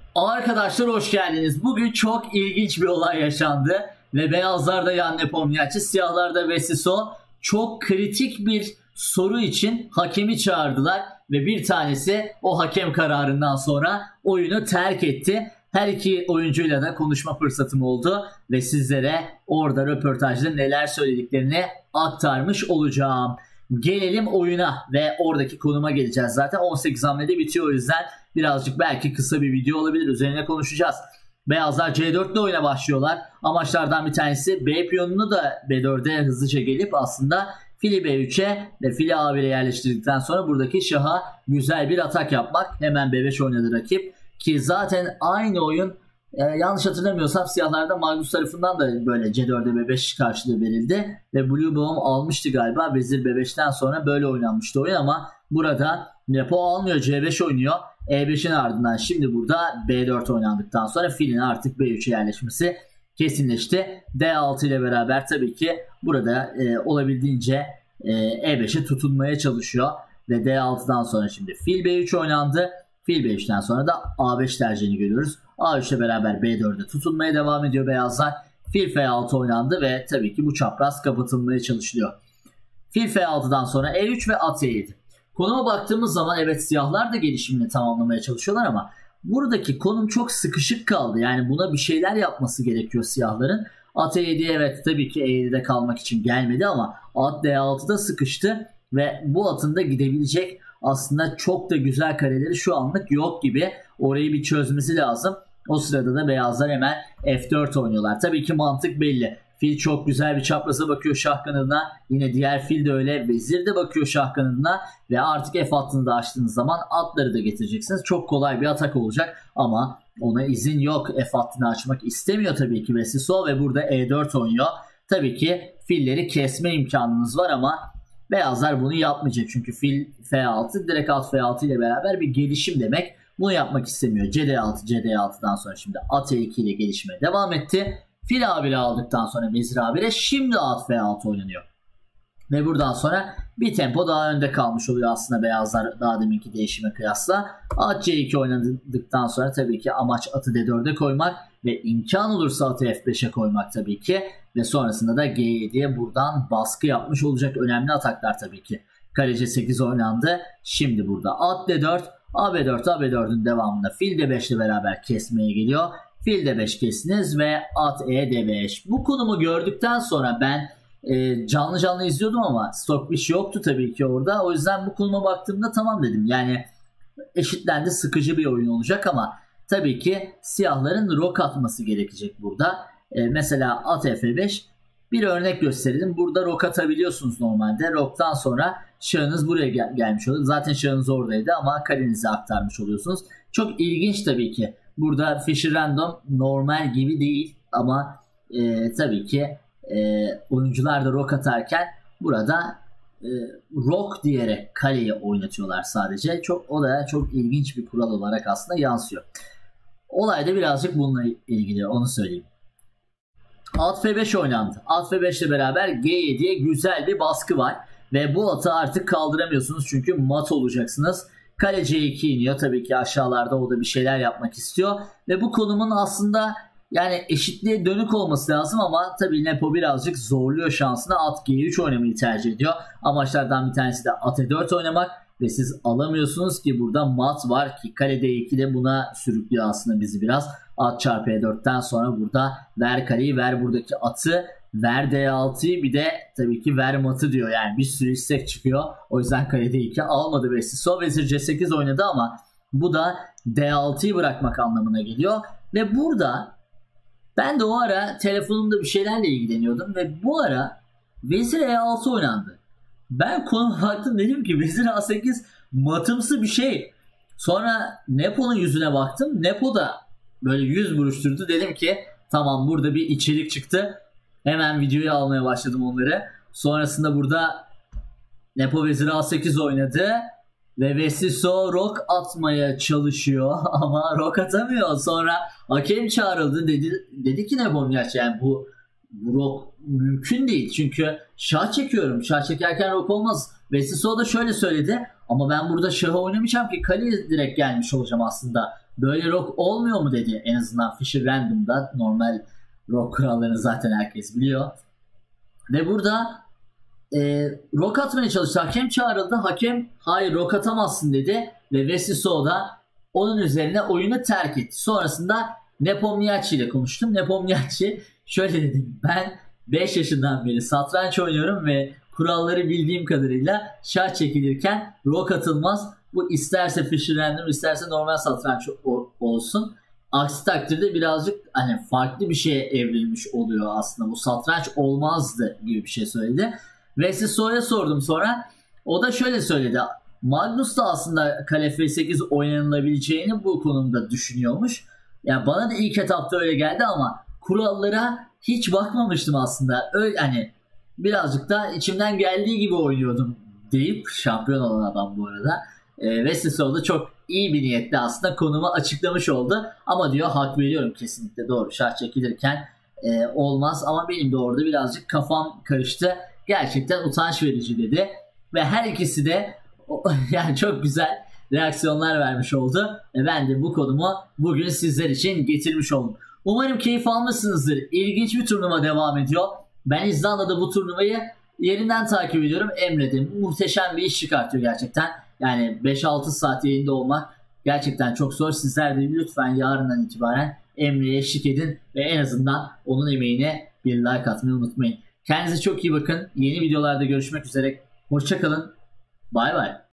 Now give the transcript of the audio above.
Arkadaşlar hoş geldiniz. Bugün çok ilginç bir olay yaşandı ve beyazlarda Jan Nepomniachtchi, siyahlarda Vesiso çok kritik bir soru için hakemi çağırdılar ve bir tanesi o hakem kararından sonra oyunu terk etti. Her iki oyuncuyla da konuşma fırsatım oldu ve sizlere orada röportajda neler söylediklerini aktarmış olacağım. Gelelim oyuna ve oradaki konuma geleceğiz. Zaten 18 hamlede bitiyor, o yüzden birazcık belki kısa bir video olabilir. Üzerine konuşacağız. Beyazlar C4'te oyuna başlıyorlar. Amaçlardan bir tanesi B piyonunu da B4'e hızlıca gelip aslında fili B3'e ve fili A1'e yerleştirdikten sonra buradaki şaha güzel bir atak yapmak. Hemen B5 oynadı rakip. Ki zaten aynı oyun yanlış hatırlamıyorsam siyahlarda Magnus tarafından da böyle C4'e B5 karşılığı verildi. Ve Blue Bomb almıştı galiba. Vezir B5'ten sonra böyle oynanmıştı oyun ama burada Nepo almıyor, C5 oynuyor. E5'in ardından şimdi burada B4 oynandıktan sonra filin artık B3'e yerleşmesi kesinleşti. D6 ile beraber tabii ki burada olabildiğince E5'e tutunmaya çalışıyor. Ve D6'dan sonra şimdi fil B3 oynandı. Fil B3'ten sonra da A5 tercihini görüyoruz. A3 ile beraber B4'e tutunmaya devam ediyor beyazlar. Fil F6 oynandı ve tabii ki bu çapraz kapatılmaya çalışılıyor. Fil F6'dan sonra E3 ve at E7. Konuma baktığımız zaman evet siyahlar da gelişimini tamamlamaya çalışıyorlar ama buradaki konum çok sıkışık kaldı. Yani buna bir şeyler yapması gerekiyor siyahların. At E7 evet tabii ki E7'de kalmak için gelmedi ama at D6'da sıkıştı ve bu atın da gidebilecek aslında çok da güzel kareleri şu anlık yok gibi. Orayı bir çözmesi lazım. O sırada da beyazlar hemen F4 oynuyorlar. Tabii ki mantık belli. Fil çok güzel bir çapraza bakıyor şah kanadına. Yine diğer fil de öyle. Vezir de bakıyor şah kanadına. Ve artık F hattını da açtığınız zaman atları da getireceksiniz. Çok kolay bir atak olacak. Ama ona izin yok. F hattını açmak istemiyor tabii ki Vesiso. Ve burada E4 oynuyor. Tabii ki filleri kesme imkanınız var ama beyazlar bunu yapmayacak. Çünkü fil F6 direkt at F6 ile beraber bir gelişim demek. Bunu yapmak istemiyor. CD6, CD6'dan sonra şimdi at E2 ile gelişmeye devam etti. Fil A1'i aldıktan sonra vezir A1'e şimdi at F6 oynanıyor. Ve buradan sonra bir tempo daha önde kalmış oluyor aslında beyazlar daha deminki değişime kıyasla. At C2 oynadıktan sonra tabii ki amaç atı D4'e koymak ve imkan olursa atı F5'e koymak tabii ki. Ve sonrasında da G7'ye buradan baskı yapmış olacak önemli ataklar tabii ki. Kale C8 oynandı. Şimdi burada at D4, AB4, AB4'ün devamında fil D5 ile beraber kesmeye geliyor. Fil D5 kestiniz ve at E D5. Bu konumu gördükten sonra ben canlı canlı izliyordum ama Stockfish yoktu tabii ki orada. O yüzden bu konuma baktığımda tamam dedim. Yani eşitlendi, sıkıcı bir oyun olacak ama tabii ki siyahların rok atması gerekecek burada. Mesela at F5 bir örnek gösterelim. Burada rok atabiliyorsunuz normalde. Roktan sonra şahınız buraya gelmiş oluyor. Zaten şahınız oradaydı ama kalenize aktarmış oluyorsunuz. Çok ilginç tabii ki. Burada Fischer Random normal gibi değil ama tabii ki oyuncular da rok atarken burada rok diyerek kaleyi oynatıyorlar sadece. O da çok ilginç bir kural olarak aslında yansıyor. Olay da birazcık bununla ilgili, onu söyleyeyim. At F5 oynandı. At F5 ile beraber G7'ye güzel bir baskı var. Ve bu atı artık kaldıramıyorsunuz çünkü mat olacaksınız. Kale C2 iniyor. Tabii ki aşağılarda o da bir şeyler yapmak istiyor. Ve bu konumun aslında yani eşitliğe dönük olması lazım ama tabii Nepo birazcık zorluyor şansını. At G3 oynamayı tercih ediyor. Amaçlardan bir tanesi de at E4 oynamak. Ve siz alamıyorsunuz ki burada mat var ki kale D2 de buna sürüklüyor aslında bizi biraz. At çarpı E4'ten sonra burada ver kaleyi, ver buradaki atı, ver D6'yı, bir de tabii ki ver matı diyor. Yani bir sürü istek çıkıyor. O yüzden kale D2 almadı Vesiso. Vezir C8 oynadı ama bu da D6'yı bırakmak anlamına geliyor. Ve burada ben de o ara telefonumda bir şeylerle ilgileniyordum ve bu ara vezir E6 oynandı. Ben konuma baktım, dedim ki vezir A8 matımsı bir şey. Sonra Nepo'nun yüzüne baktım. Nepo da böyle yüz buruşturdu. Dedim ki tamam, burada bir içerik çıktı. Hemen videoyu almaya başladım onları. Sonrasında burada Nepo vezir A8 oynadı. Ve Vesiso rok atmaya çalışıyor ama rok atamıyor. Sonra hakem çağrıldı, dedi ki Nepomniachtchi yani bu rok mümkün değil. Çünkü şah çekiyorum. Şah çekerken rok olmaz. Vesiso da şöyle söyledi. Ama ben burada şahı oynamayacağım ki kaleye direkt gelmiş olacağım aslında. böyle rock olmuyor mu dedi. En azından Fisher Random'da normal rock kurallarını zaten herkes biliyor. Ve burada rock atmaya çalıştı. Hakem çağrıldı. Hakem hayır rock atamazsın dedi. Ve Wesley So da onun üzerine oyunu terk etti. Sonrasında Nepomniachtchi ile konuştum. Nepomniachtchi şöyle dedi. Ben 5 yaşından beri satranç oynuyorum ve kuralları bildiğim kadarıyla şah çekilirken rock atılmaz. Bu isterse Fischer Random isterse normal satranç olsun. Aksi takdirde birazcık hani farklı bir şeye evrilmiş oluyor aslında. Bu satranç olmazdı gibi bir şey söyledi. Wesley So'ya sordum sonra. O da şöyle söyledi. Magnus da aslında kale F8 oynanılabileceğini bu konumda düşünüyormuş. Yani bana da ilk etapta öyle geldi ama kurallara hiç bakmamıştım aslında. Öyle hani birazcık da içimden geldiği gibi oynuyordum deyip şampiyon olan adam bu arada. Wesley So da çok iyi bir niyetle aslında konumu açıklamış oldu. Ama diyor hak veriyorum kesinlikle doğru. Şah çekilirken olmaz ama benim de orada birazcık kafam karıştı. Gerçekten utanç verici dedi. Ve her ikisi de yani çok güzel reaksiyonlar vermiş oldu. Ben de bu konumu bugün sizler için getirmiş oldum. Umarım keyif almışsınızdır. İlginç bir turnuva devam ediyor. Ben İzlanda'da bu turnuvayı yerinden takip ediyorum. Emre de muhteşem bir iş çıkartıyor gerçekten. Yani 5-6 saat yayında olmak gerçekten çok zor. Sizler de lütfen yarından itibaren Emre'ye eşlik edin ve en azından onun emeğine bir like atmayı unutmayın. Kendinize çok iyi bakın. Yeni videolarda görüşmek üzere. Hoşça kalın. Bay bay.